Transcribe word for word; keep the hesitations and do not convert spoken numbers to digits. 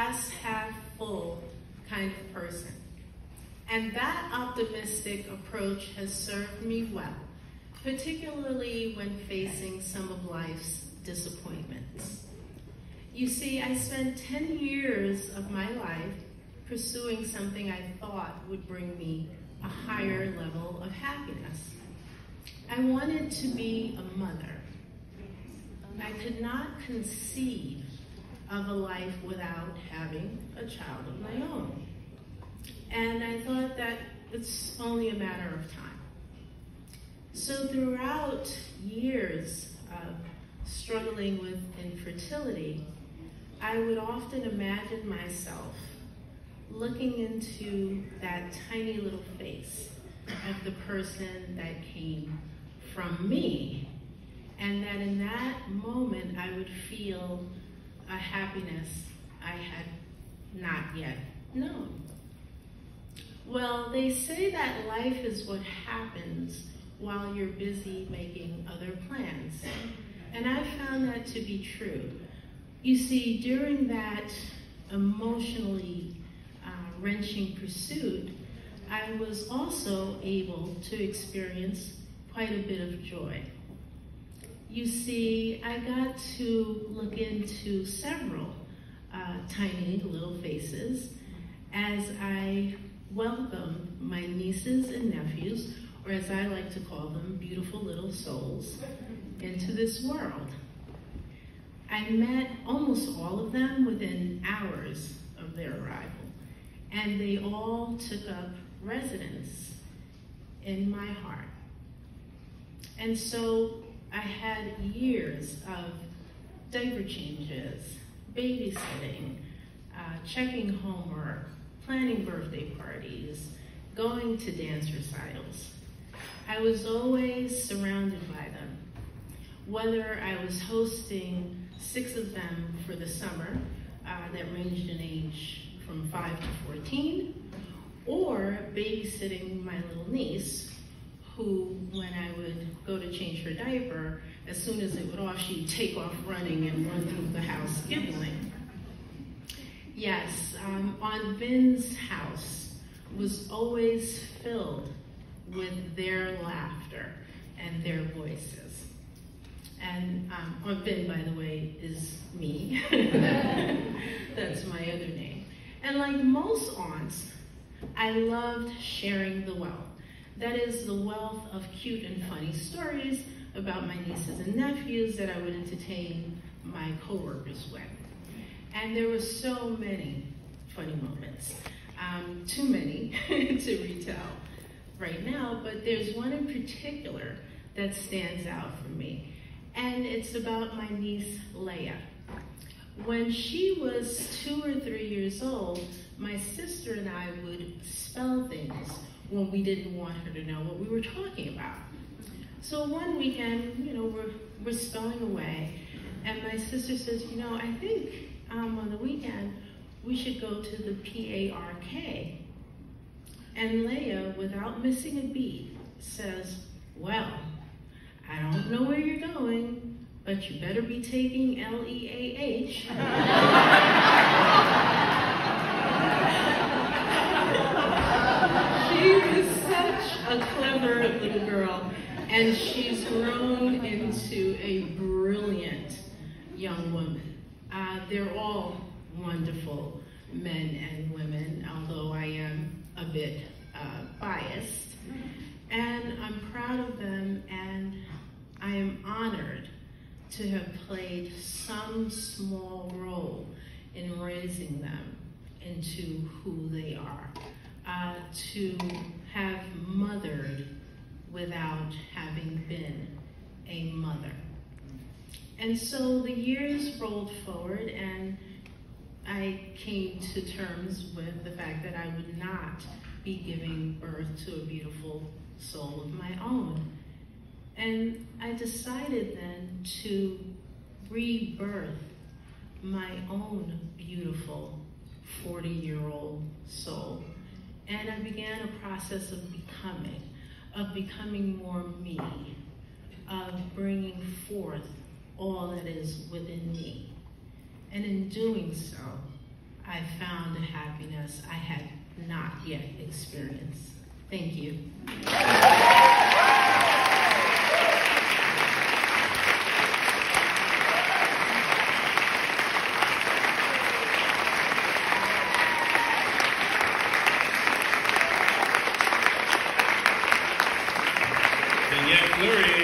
glass half full kind of person. And that optimistic approach has served me well, particularly when facing some of life's disappointments. You see, I spent ten years of my life pursuing something I thought would bring me a higher level of happiness. I wanted to be a mother. I could not conceive of a life without having a child of my own. And I thought that it's only a matter of time. So throughout years of struggling with infertility, I would often imagine myself looking into that tiny little face of the person that came from me, and that in that moment I would feel a happiness I had not yet known. Well, they say that life is what happens while you're busy making other plans, and I found that to be true. You see, during that emotionally uh, wrenching pursuit, I was also able to experience quite a bit of joy. You see, I got to look into several uh, tiny little faces as I welcomed my nieces and nephews, or as I like to call them, beautiful little souls, into this world. I met almost all of them within hours of their arrival, and they all took up residence in my heart. And so I had years of diaper changes, babysitting, uh, checking homework, planning birthday parties, going to dance recitals. I was always surrounded by them. Whether I was hosting six of them for the summer uh, that ranged in age from five to fourteen, or babysitting my little niece, who, when I would go to change her diaper, as soon as it would off, she'd take off running and run through the house giggling. Yes, um, Aunt Vin's house was always filled with their laughter and their voices. And um, Aunt Vin, by the way, is me. That's my other name. And like most aunts, I loved sharing the wealth. That is the wealth of cute and funny stories about my nieces and nephews that I would entertain my coworkers with. And there were so many funny moments, um, too many to retell right now, but there's one in particular that stands out for me. And it's about my niece, Leia. When she was two or three years old, my sister and I would spell things when we didn't want her to know what we were talking about. So one weekend, you know, we're, we're spelling away, and my sister says, you know, I think um, on the weekend, we should go to the P A R K. And Leia, without missing a beat, says, well, I don't know where you're going, but you better be taking L E A H. She is such a clever little girl, and she's grown into a brilliant young woman. Uh, they're all wonderful men and women, although I am a bit uh, biased. And I'm proud of them, and I am honored to have played some small role in raising them into who they are, uh, to have mothered without having been a mother. And so the years rolled forward, and I came to terms with the fact that I would not be giving birth to a beautiful soul of my own. And I decided then to rebirth my own beautiful forty-year-old soul. And I began a process of becoming, of becoming more me, of bringing forth all that is within me. And in doing so, I found a happiness I had not yet experienced. Thank you. And yet, Gloria